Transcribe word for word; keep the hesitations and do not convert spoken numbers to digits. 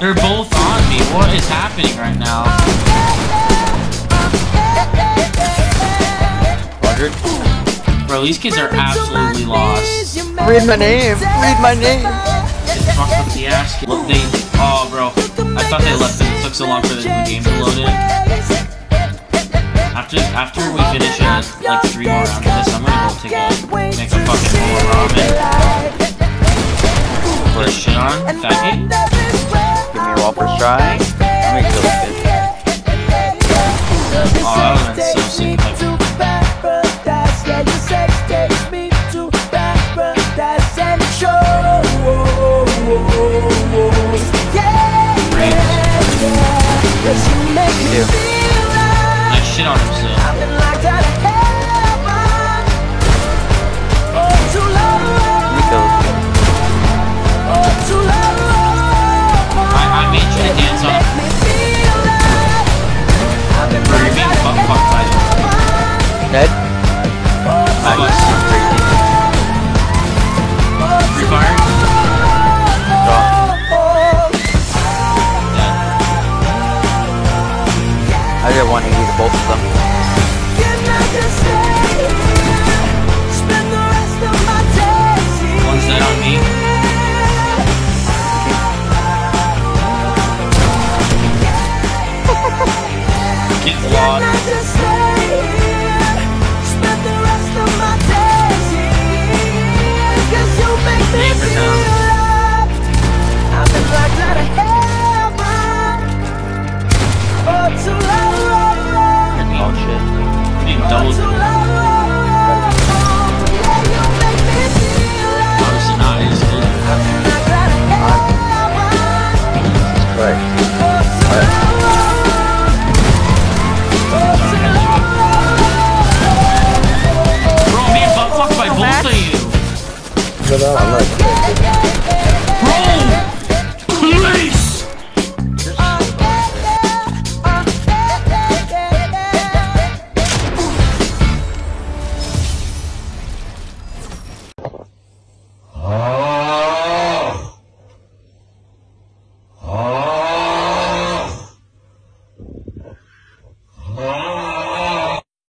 They're both on me. What is happening right now? one hundred? Bro, these kids are absolutely lost. Read my name. Read my name. It's fucked up the ass. Look, they. Oh, bro. I thought they left it. It took so long for the game to load in. After after we finish uh, like three more rounds of this, I'm gonna go take a make a fucking bowl of ramen. Put shit on. Faggot. Give me a Whopper try. I'm gonna kill this kid. Oh, that would've been so sick. Like, nice shit on him still. I, I made you to dance on. Bro, you're being fuck fucked by them. Dead? Fuck us. Free fire? Draw. I did one eighty to both of them. One's dead on me. Kid's lost. Neighbor town. Oh shit. You need double. Obviously not. I just killed him. Right. Bro, I'm being butt fucked by both of you. I'm not